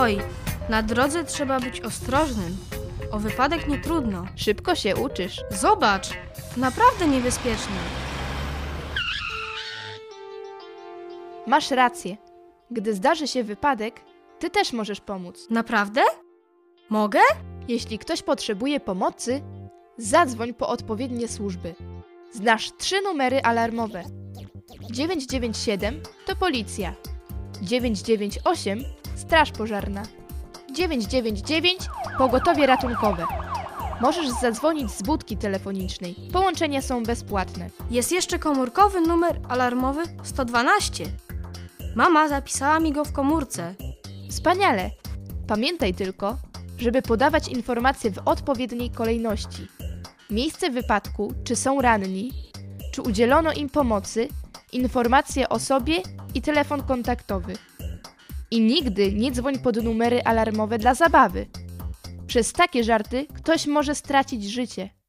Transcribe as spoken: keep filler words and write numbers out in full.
Oj, na drodze trzeba być ostrożnym. O wypadek nie trudno. Szybko się uczysz. Zobacz, to naprawdę niebezpieczne. Masz rację. Gdy zdarzy się wypadek, ty też możesz pomóc. Naprawdę? Mogę? Jeśli ktoś potrzebuje pomocy, zadzwoń po odpowiednie służby. Znasz trzy numery alarmowe. dziewięć dziewięć siedem to policja. dziewięć dziewięć osiem straż pożarna. dziewięć dziewięć dziewięć pogotowie ratunkowe. Możesz zadzwonić z budki telefonicznej. Połączenia są bezpłatne. Jest jeszcze komórkowy numer alarmowy sto dwanaście. Mama zapisała mi go w komórce. Wspaniale! Pamiętaj tylko, żeby podawać informacje w odpowiedniej kolejności. Miejsce wypadku, czy są ranni, czy udzielono im pomocy, informacje o sobie i telefon kontaktowy. I nigdy nie dzwoń pod numery alarmowe dla zabawy. Przez takie żarty ktoś może stracić życie.